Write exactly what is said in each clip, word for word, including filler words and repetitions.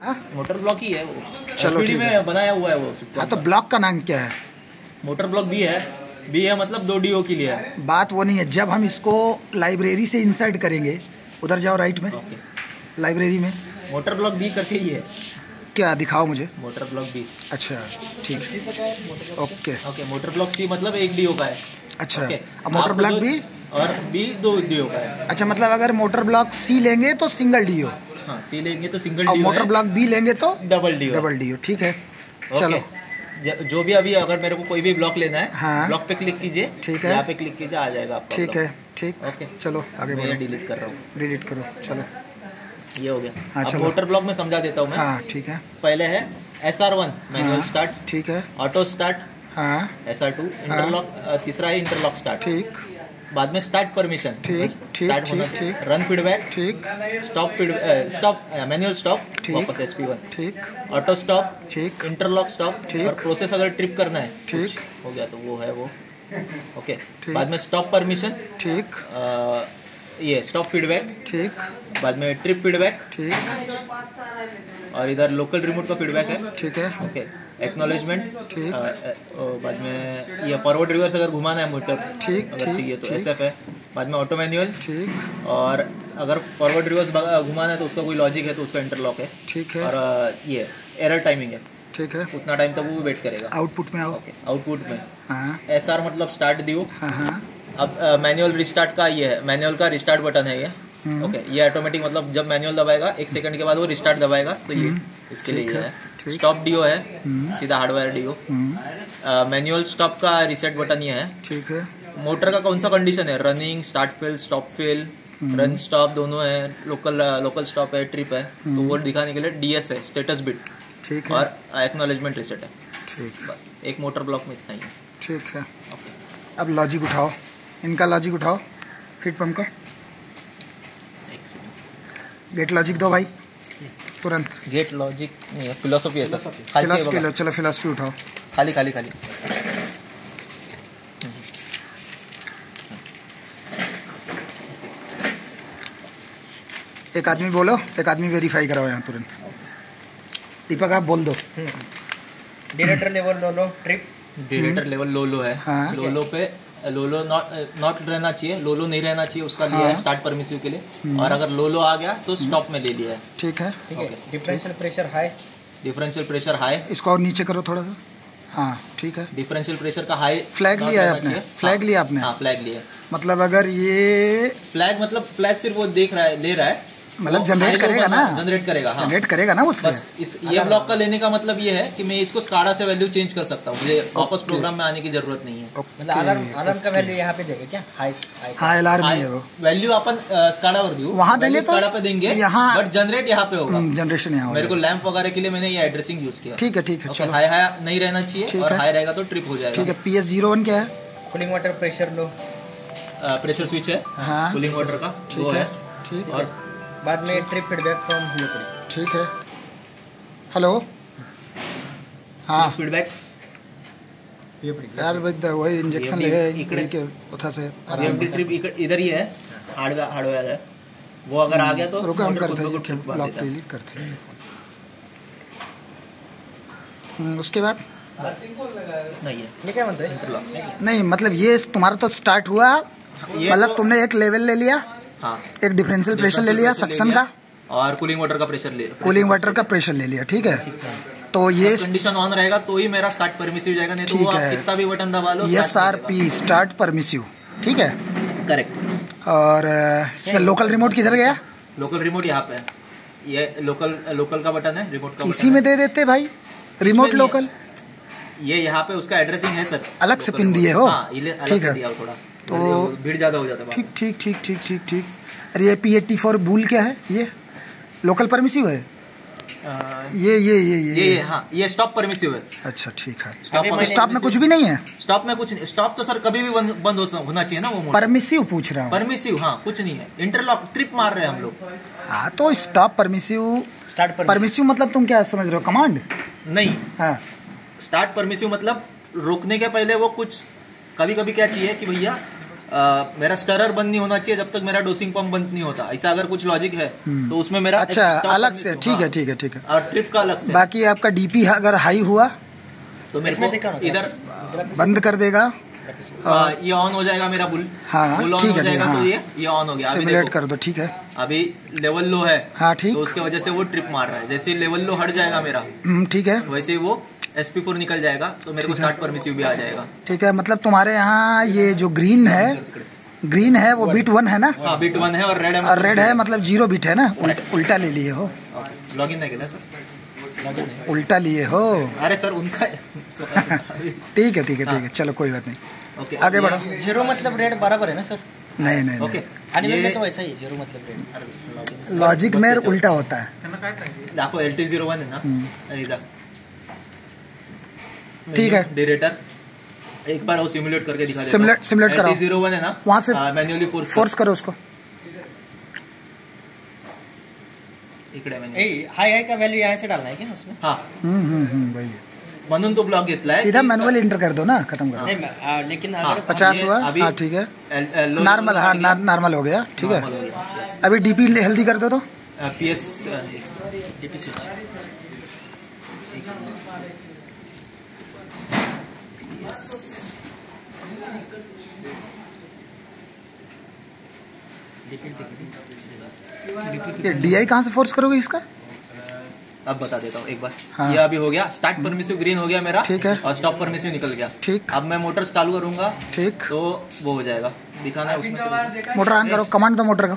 Motor block ही है वो, चलो ठीक में है। बनाया हुआ है वो। हाँ तो ब्लॉक का नाम क्या है? मोटर ब्लॉक बी है, बी है मतलब दो डीओ के लिए है। बात वो नहीं है, जब हम इसको लाइब्रेरी से इंसर्ट करेंगे, उधर जाओ राइट में, ओके। लाइब्रेरी में मोटर ब्लॉक बी करके ही है। क्या दिखाओ मुझे। Motor block B. अच्छा ठीक है, okay okay. Motor block C मतलब एक डीओ का है। अच्छा। ओके। अब मोटर ब्लॉक बी और बी दो डीओ का है। अच्छा, मतलब अगर मोटर ब्लॉक सी लेंगे तो सिंगल डीओ, हाँ सी लेंगे तो सिंगल और डीओ मोटर है, ब्लॉक बी लेंगे तो डबल डीओ। डबल डीओ, ठीक है। ओके। चलो ज- जो भी अभी अगर मेरे को कोई भी ब्लॉक लेना है, हाँ। ब्लॉक पे क्लिक कीजिए, ठीक है। यहाँ पे क्लिक कीजिए, आ जाएगा आपका ठीक ब्लॉक। है, ठीक। ओके। चलो आगे मैं ये बढ़ो, डिलीट कर रहा हूँ, डिलीट करो, चलो। ये हो गया। हाँ, अब चलो। मोटर ब्लॉक में समझा देता हूँ मैं। हाँ ठीक है। पहले है एस आर वन मैनुअल हाँ, स्टार्ट, ठीक है। ऑटो स्टार्ट, हाँ एस आर टू इंटरलॉक, तीसरा है इंटरलॉक स्टार्ट। ठीक बाद में स्टार्ट परमिशन, ठीक, ठीक, स्टार्ट होना ठीक, चाहिए, ठीक। रन फीडबैक, ठीक stop feed stop manual stop, ठीक। वापस एस पी वन, ठीक ऑटो स्टॉप, ठीक इंटरलॉक स्टॉप, ठीक। और प्रोसेस अगर ट्रिप करना है ठीक। कुछ हो गया तो वो है वो। ओके। ठीक। बाद में स्टॉप परमिशन, ठीक ये स्टॉप फीडबैक, ठीक बाद में ट्रिप फीडबैक, ठीक और इधर लोकल रिमोट का फीडबैक है। ठीक है। ओके। एक्नॉलेजमेंट, ठीक। बाद में ये फॉरवर्ड रिवर्स अगर घुमाना है मोटर, ठीक, अगर ठीक, चाहिए तो ठीक। एस एफ है। बाद में ऑटो मैनुअल, ठीक और अगर फॉरवर्ड रिवर्स घुमाना है तो उसका कोई लॉजिक है तो उसका इंटरलॉक है। ठीक है। और अ, ये एरर टाइमिंग है, ठीक है। उतना टाइम तक वो वेट करेगा। आउटपुट में आओ। ओके। आउटपुट में हाँ एस आर मतलब स्टार्ट दियो। हाँ हाँ अब मैनुअल रिस्टार्ट का ये है, मैनुअल का रिस्टार्ट बटन है ये। ओके। ये ऑटोमेटिक मतलब जब मैनुअल दबाएगा एक सेकंड के बाद वो रिस्टार्ट दबाएगा, तो ये इसके लिए ये है। स्टॉप डीओ है, सीधा हार्डवेयर डीओ। मैनुअल स्टॉप का रिसेट बटन ये है। ठीक है। मोटर का कौन सा कंडीशन है, running, start fail, stop fail, run stop दोनों है, लोकल लोकल स्टॉप है, ट्रिप है, तो वो दिखाने के लिए डीएस है, स्टेटस बिट, ठीक है। और एक्नॉलेजमेंट रिसेट है। ठीक बस एक मोटर ब्लॉक में इतना ही है। ठीक है। ओके। अब लॉजिक उठाओ, इनका लॉजिक उठाओ, हीट पंप का एक सेकंड। गेट लॉजिक दो भाई तुरंत। गेट लॉजिक नहीं है, फिलोसफी है सर। खाली फिलॉसफी बघा. लो, चलो फिलॉसफी उठाओ। खाली खाली खाली एक आदमी बोलो, एक आदमी वेरीफाई कराओ यहाँ तुरंत। दीपक आप बोल दो। Director level low low trip, director level low low है। हाँ। लोलो पे लोलो नॉट नॉट रहना चाहिए, लोलो नहीं रहना चाहिए, उसका लिया है स्टार्ट परमिसिव के लिए। और अगर लोलो आ गया तो स्टॉप में ले लिया है। ठीक है। ठीक है। Differential pressure high, differential pressure high, इसको और नीचे करो थोड़ा सा। हाँ ठीक है। डिफरेंशियल प्रेशर का हाई फ्लैग not लिया है रहना आपने? चाहिए। फ्लैग हाँ, लिया आपने? हाँ फ्लैग लिया। मतलब अगर ये फ्लैग मतलब फ्लैग सिर्फ वो देख रहा है, ले रहा है, मतलब जनरेट करेगा ना, जनरेट करेगा। हाँ जनरेट करेगा ना उससे। बस इस ये ब्लॉक का लेने का मतलब ये है कि मैं इसको स्काडा से वैल्यू चेंज कर सकता हूँ, मुझे वापस प्रोग्राम में आने की जरूरत नहीं है। मतलब अलार्म अलार्म का वैल्यू यहाँ पे देंगे क्या, हाई हाँ अलार्म है वो, वैल्यू अपन स्काडा वर दियो वहाँ देंगे तो स्काडा पे देंगे यहाँ बट जनरेट यहाँ पे होगा। जनरेशन यहाँ मेरे को लैंप वगैरह के लिए मैंने ये एड्रेसिंग यूज किया। ठीक है ठीक है। चलो हाई हाई नहीं रहना चाहिए, ठीक और है। हाई रहेगा तो ट्रिप हो जाएगा। ठीक है। पी एस जीरो वन क्या है? Cooling water pressure low, pressure switch है हाँ कूलिंग वाटर का, वो ठीक है। है। ठीक और बाद में ट्रिप फीडबैक फ्रॉम यूपी। ठीक है। हेलो हाँ फीडबैक यार भाई वही इंजेक्शन ये लगे इकड़े के उठा से वीएमडी ट्रिप इधर ही है, हार्डवेयर हार्डवेयर है, वो अगर आ गया तो रुको हम मोटर करते खुद ब हैं, खुद ट्रिप मार ब्लॉक देता है। डिलीट करते हैं। हम्म, उसके बाद नहीं है ये क्या बनता है? नहीं मतलब ये तुम्हारा तो स्टार्ट हुआ, ये मतलब तो- तुमने एक लेवल ले लिया, हाँ एक डिफरेंशियल प्रेशर ले लिया सक्शन का, और कूलिंग वाटर का प्रेशर ले कूलिंग वाटर का प्रेशर ले लिया। ठीक है। तो ये कंडीशन ऑन रहेगा तो ही मेरा स्टार्ट परमिसिव जाएगा, नहीं तो वो ठीक आप है। कितना भी बटन दबा लो S R P start permissive, ठीक है। करेक्ट। और अ, इसमें लोकल रिमोट किधर गया? लोकल रिमोट यहाँ पे है, ये लोकल लोकल का बटन है, रिमोट का इसी बटन में दे देते भाई रिमोट नहीं लोकल। है। ये यहाँ पे उसका एड्रेसिंग है सर, अलग से local पिन remote। दिए हो? हाँ, ये अलग ठीक से है। दिया हो थोड़ा, तो भीड़ ज्यादा हो जाता है। ठीक ठीक ठीक ठीक ठीक ठीक। अरे ये पी एट्टी फोर बूल क्या है? ये लोकल परमिसिव है? आ, ये ये ये ये ये हाँ ये स्टॉप परमिसिव है। अच्छा ठीक है। स्टॉप स्टॉप में कुछ भी नहीं है? स्टॉप में कुछ नहीं, स्टॉप तो सर कभी भी बंद बंद हो- होना चाहिए ना वो मोटर। परमिसिव पूछ रहा हूँ। परमिसिव हाँ कुछ नहीं है, इंटरलॉक ट्रिप मार रहे हैं हम लोग। हाँ तो स्टॉप परमिसिव, स्टार्ट पर परमिसिव मतलब तुम क्या समझ रहे हो, कमांड? नहीं, हाँ स्टार्ट परमिसिव मतलब रोकने के पहले वो कुछ कभी कभी क्या चाहिए कि भैया आ, मेरा स्टरर बंद नहीं होना चाहिए जब तक मेरा डोसिंग पंप बंद नहीं होता। ऐसा अगर कुछ लॉजिक है तो उसमें मेरा अच्छा अलग से, ठीक है ठीक है ठीक है। और ट्रिप का अलग से। बाकी आपका डीपी अगर हाई हुआ तो मेरे को इधर बंद कर देगा, आ, ये ऑन हो जाएगा मेरा बुल। हाँ बुल ऑन ठीक हो है, जाएगा हाँ। तो ये ये ऑन हो गया। अभी सिमुलेट देखो, कर दो, ठीक है। अभी लेवल लो है, हाँ ठीक, तो उसके वजह से वो ट्रिप मार रहा है। जैसे लेवल लो हट जाएगा मेरा, हम्म, ठीक है, वैसे ही वो एस पी फोर निकल जाएगा तो मेरे को स्टार्ट परमिसिव भी आ जाएगा। ठीक है। मतलब तुम्हारे यहाँ ये जो ग्रीन है, ग्रीन है वो बीट वन है ना? हाँ बीट वन है और रेड है, और रेड है मतलब जीरो बीट है ना? उल्ट, उल्टा ले लिए हो, लॉग इन नहीं किया सर, उल्टा लिए हो। अरे सर उनका ठीक है ठीक है ठीक है, चलो कोई बात नहीं, ओके आगे बढ़ो। जीरो मतलब रेड बराबर है ना सर? नहीं नहीं ओके एनिमल में तो वैसा ही है, जीरो मतलब रेड। लॉजिक में उल्टा होता है। देखो एल टी जीरो वन है ना, इधर ठीक है। डिरेटर एक बार वो सिमुलेट करके दिखा देता हूं। सिमुलेट सिमुलेट कराओ, एल टी जीरो वन है ना, वहाँ से मैन्युअली फोर्स फोर्स करो उसको। इकडे ए हाई हाई का वैल्यू यहाँ से डालना है क्या उसमें? हाँ हम्म हम्म हम्म वही है। म्हणून तो ब्लॉक घेतलाय सीधा मैनुअल इंटर कर दो ना, खत्म करो। नहीं आ, लेकिन हाँ, अगर पचास ये हुआ, अभी हाँ ठीक है, नॉर्मल, हाँ नॉर्मल नॉर्मल हो गया, ठीक है। हो गया, yes। अभी डीपी हेल्दी कर दो तो पी एस डीपी स्विच ये डीआई कहाँ से फोर्स करोगे इसका? अब बता देता हूँ एक बार। हाँ। ये अभी हो गया, स्टार्ट परमिसिव ग्रीन हो गया मेरा, ठीक है। और स्टॉप परमिसिव निकल गया। ठीक। अब मैं मोटर चालू करूंगा, ठीक, तो वो हो जाएगा, दिखाना है उसमें से। मोटर ऑन करो, कमांड दो मोटर का।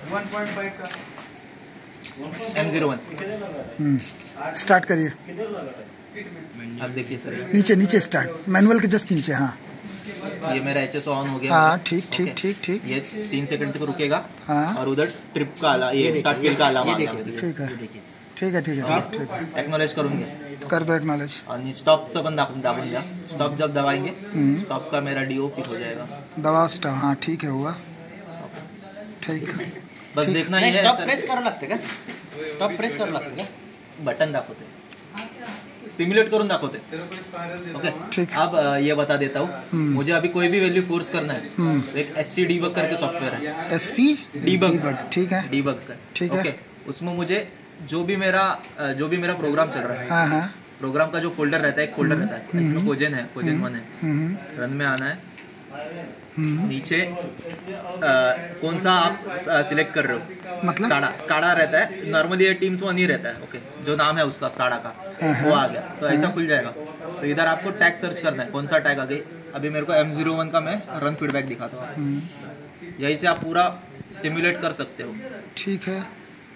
M zero one hmm, start करिए। अब देखिए सर, नीचे नीचे स्टार्ट, मैनुअल के जस्ट नीचे, हाँ ये मेरा एच एस ऑन हो गया। हाँ मेरा। ठीक ठीक ओके। ठीक ठीक, ये तीन सेकंड तक रुकेगा, हाँ और उधर ट्रिप का अला, ये स्टार्ट फील का अलार्म आ गया। ठीक है ठीक है ठीक है ठीक है, टेक्नोलॉजी करून घ्या कर दो एक्नॉलेज। आणि स्टॉपचं पण दाबून दाबून द्या। स्टॉप जब दबाएंगे हम्म। स्टॉप का मेरा डीओ फिट हो जाएगा। दबाओ स्टॉप, हाँ ठीक है, हुआ ठीक। बस ठीक। देखना ही है स्टॉप सर, प्रेस करावं लागतं का? स्टॉप प्रेस करावं लागतं का? बटन दाखवते, सिमुलेट करून दाखवते। ओके ठीक। अब अ, ये बता देता हूँ, हम्म। मुझे अभी कोई भी वैल्यू फोर्स करना है हम्म। तो एक एस सी डीबग करके सॉफ्टवेयर है, एस सी डीबग ठीक है डीबग कर, ठीक है। ओके। उसमें मुझे जो भी मेरा अ, जो भी मेरा प्रोग्राम चल रहा है, हाँ हाँ, प्रोग्राम का जो फोल्डर रहता है, एक फोल्डर रहता है, इसमें कोजेन है, कोजेन वन है, हम्म रन में आना है। हम्म, नीचे अ, कौन सा आप सिलेक्ट कर रहे हो, मतलब स्काडा स्काडा रहता है, नॉर्मली ये टीम्स वन ही रहता है, ओके, जो नाम है उसका स्काडा का, वो आ गया तो ऐसा खुल जाएगा। तो इधर आपको टैग सर्च करना है, कौन सा टैग आ गई। अभी मेरे को एम जीरो वन का मैं रन फीडबैक दिखाता हूँ, हम्म, यही से आप पूरा सिमुलेट कर सकते हो। ठीक है।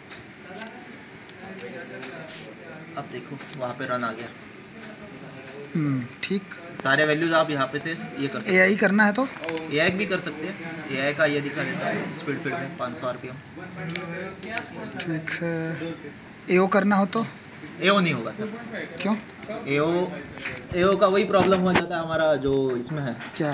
अब देखो वहाँ पे रन आ गया, हम्म, ठीक। सारे वैल्यूज आप यहाँ पे से ये कर सकते ए आई करना है तो हो। ए आई भी कर सकते हैं, ए आई का ये दिखा देता है, स्पीड फीडबैक पाँच सौ आर पी एम। ठीक है। एओ करना हो तो एओ नहीं होगा सर, क्यों? एओ एओ का वही प्रॉब्लम हो जाता है हमारा जो इसमें है। क्या?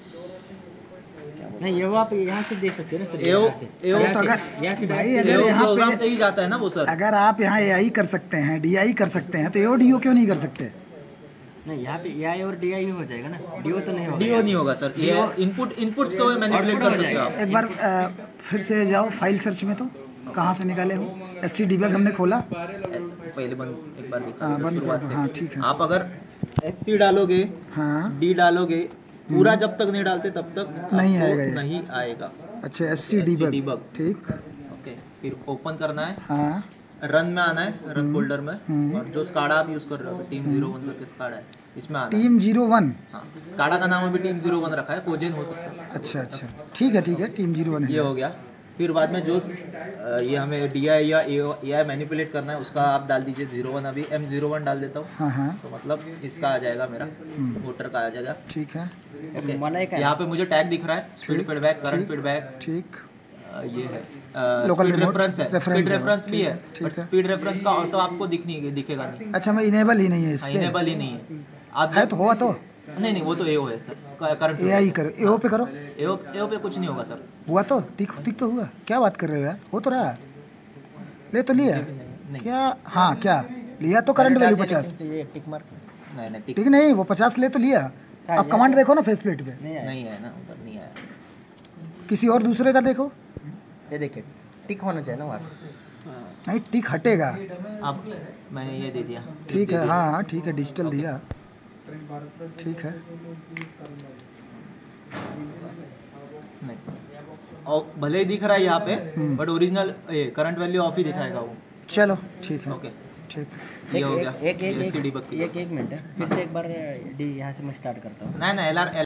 नहीं ये वो आप यहाँ से देख सकते हैं ना सर। एओ यहाँ से। एओ अरे तो अगर यहाँ से भाई direct- अगर एओ यहाँ प्रोग्राम पे से ही जाता है ना वो सर। अगर आप यहाँ ए आई कर सकते हैं, डी आई कर सकते हैं, तो एओ डी ओ क्यों नहीं कर सकते? नहीं यहाँ पे ए आई और डी आई ही हो जाएगा ना, डीओ तो नहीं होगा। डीओ नहीं होगा सर, ये इनपुट इनपुट्स को मैनिपुलेट कर सकते हो आप। एक बार अ, फिर से जाओ फाइल सर्च में, तो कहाँ से निकाले हो? एस सी डीबग हमने खोला, पहले बंद एक बार देखो, हाँ, बंद शुरुआत कर दो, से। हाँ, ठीक है। आप अगर एस सी डालोगे, हाँ डी डालोगे, पूरा जब तक नहीं डालते तब तक नहीं आपको आएगा ये। नहीं आएगा। अच्छा, एस सी डीबग, debug। ठीक। ओके, फिर ओपन करना है, हाँ रन में आना है, रन फोल्डर में, हम्म। और जो स्काडा आप यूज कर रहे हो, टीम जीरो वन करके स्काडा है, इसमें आना है। टीम जीरो वन, हाँ, स्काडा का नाम अभी टीम जीरो वन रखा है, कोजेन हो सकता है। अच्छा अच्छा, ठीक है ठीक है, टीम जीरो वन ये है। हो गया। फिर बाद में जो अ, ये हमें डी आई या ए आई मैनिपुलेट करना है, उसका आप डाल दीजिए जीरो वन। अभी एम जीरो वन डाल देता हूँ, हाँ हाँ तो मतलब इसका आ जाएगा मेरा हम्म। वोटर का आ जाएगा। ठीक है ओके, मला एक है। यहाँ पे मुझे टैग दिख रहा है, स्पीड ठीक, फीडबैक, करंट ठीक, फीडबैक, ठीक। ये है Local स्पीड remote रेफरेंस है, reference स्पीड है, रेफरेंस भी ठीक है, है, ठीक बट है। स्पीड रेफरेंस का ऑटो आपको दिखनी दिखेगा नहीं, अच्छा, मैं इनेबल ही नहीं है इस पे। इनेबल ही नहीं है। आप है तो हुआ तो नहीं नहीं, वो तो एओ है सर, करंट ए आई करो, एओ पे करो, एओ एओ पे कुछ नहीं होगा सर। हुआ तो टिक टिक तो हुआ। क्या बात कर रहे हो यार, हो तो रहा, ले तो लिया नहीं क्या? हाँ क्या लिया तो करंट वैल्यू पचास, ये टिक मार्क नहीं नहीं, ठीक नहीं, वो पचास ले तो लिया। अब कमांड देखो ना फेस प्लेट पे, नहीं आया। नहीं है ना, उधर नहीं आया। किसी और दूसरे का देखो। ये देखिए टिक होना चाहिए ना वहाँ। नहीं टिक हटेगा। अब मैंने ये दे दिया। ठीक है, हाँ हाँ ठीक है, डिजिटल दिया, ठीक है। नहीं, और भले ही दिख रहा है यहाँ पे, but original current value off ही दिखाएगा वो। चलो ठीक है, ओके ठीक ये हो गया। एक एक ये एक सी डी बक की। एक एक मिनट है, फिर से एक बार डी यहाँ से मैं स्टार्ट करता हूँ। नहीं नहीं एल आर